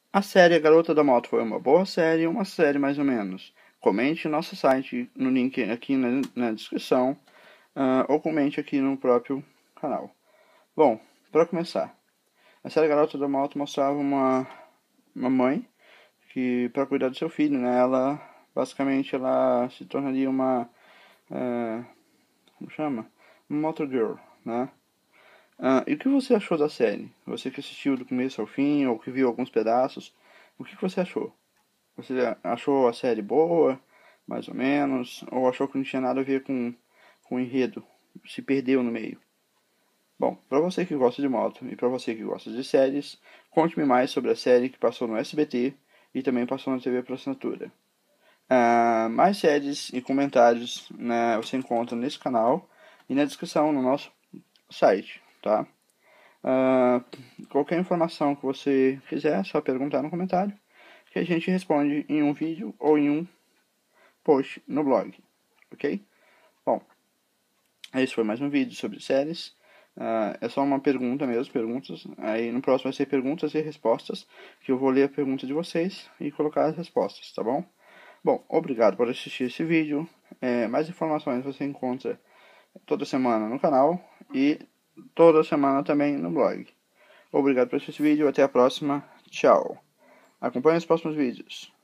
A série A Garota da Moto foi uma boa série ou uma série mais ou menos? Comente no nosso site, no link aqui na descrição, ou comente aqui no próprio canal. Bom, para começar, a série Garota da Moto mostrava uma mãe que, para cuidar do seu filho, né, ela basicamente ela se tornaria como chama? Uma motor girl, né? E o que você achou da série? Você que assistiu do começo ao fim, ou que viu alguns pedaços, o que você achou? Você achou a série boa, mais ou menos, ou achou que não tinha nada a ver com o enredo? Se perdeu no meio? Bom, para você que gosta de moto e para você que gosta de séries, conte-me mais sobre a série que passou no SBT e também passou na TV por assinatura. Mais séries e comentários, né, você encontra nesse canal e na descrição no nosso site, tá? Ah, Qualquer informação que você quiser, é só perguntar no comentário que a gente responde em um vídeo ou em um post no blog, ok? Bom, esse foi mais um vídeo sobre séries. É só uma pergunta mesmo, perguntas. Aí no próximo vai ser perguntas e respostas, que eu vou ler a pergunta de vocês e colocar as respostas, tá bom? Bom, obrigado por assistir esse vídeo. Mais informações você encontra toda semana no canal e toda semana também no blog. Obrigado por assistir esse vídeo, até a próxima, tchau. Acompanhe os próximos vídeos.